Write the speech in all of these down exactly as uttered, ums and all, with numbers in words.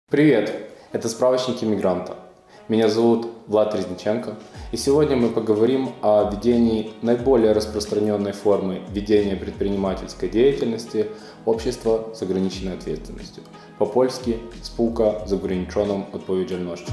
Привет! Это справочник иммигранта. Меня зовут Влад Резниченко, и сегодня мы поговорим о ведении наиболее распространенной формы ведения предпринимательской деятельности общества с ограниченной ответственностью. По-польски «Spółka z ograniczoną odpowiedzialnością».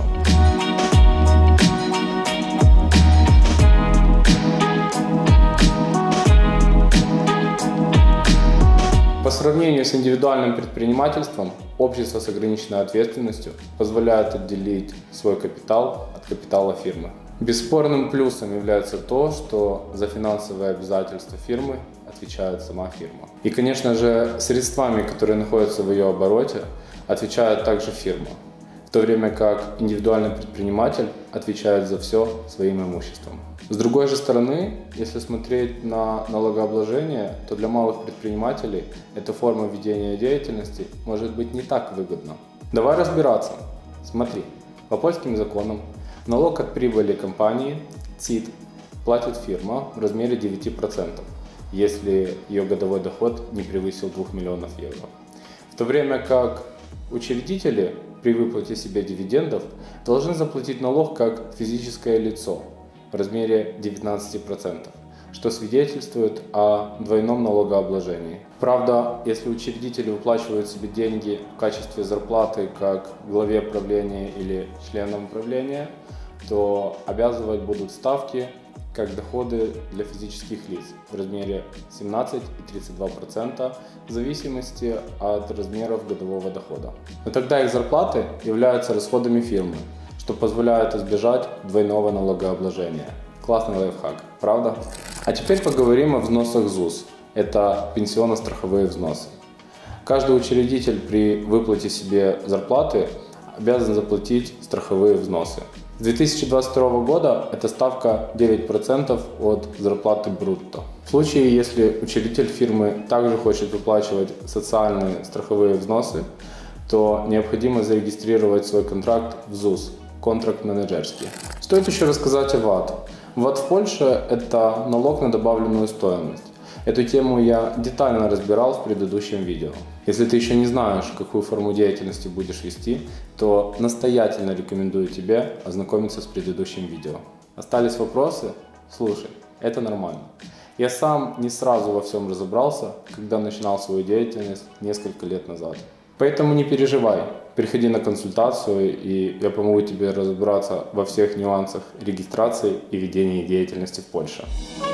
По сравнению с индивидуальным предпринимательством, общество с ограниченной ответственностью позволяет отделить свой капитал от капитала фирмы. Бесспорным плюсом является то, что за финансовые обязательства фирмы отвечает сама фирма. И, конечно же, средствами, которые находятся в ее обороте, отвечает также фирма, в то время как индивидуальный предприниматель отвечает за все своим имуществом. С другой же стороны, если смотреть на налогообложение, то для малых предпринимателей эта форма ведения деятельности может быть не так выгодна. Давай разбираться. Смотри, по польским законам налог от прибыли компании ЦИT платит фирма в размере девяти процентов, если ее годовой доход не превысил двух миллионов евро. В то время как учредители при выплате себе дивидендов должны заплатить налог как физическое лицо в размере девятнадцати процентов, что свидетельствует о двойном налогообложении. Правда, если учредители выплачивают себе деньги в качестве зарплаты как главе правления или членам правления, то обязывать будут ставки как доходы для физических лиц в размере семнадцать и тридцать два процента в зависимости от размеров годового дохода. Но тогда их зарплаты являются расходами фирмы, что позволяет избежать двойного налогообложения. Классный лайфхак, правда? А теперь поговорим о взносах ЗУС. Это пенсионно-страховые взносы. Каждый учредитель при выплате себе зарплаты обязан заплатить страховые взносы. С две тысячи двадцать второго года эта ставка девять процентов от зарплаты брутто. В случае, если учредитель фирмы также хочет выплачивать социальные страховые взносы, то необходимо зарегистрировать свой контракт в ЗУС. Контракт менеджерский. Стоит еще рассказать о ВАТ. ВАТ в Польше – это налог на добавленную стоимость. Эту тему я детально разбирал в предыдущем видео. Если ты еще не знаешь, какую форму деятельности будешь вести, то настоятельно рекомендую тебе ознакомиться с предыдущим видео. Остались вопросы? Слушай, это нормально. Я сам не сразу во всем разобрался, когда начинал свою деятельность несколько лет назад. Поэтому не переживай, приходи на консультацию, и я помогу тебе разобраться во всех нюансах регистрации и ведения деятельности в Польше.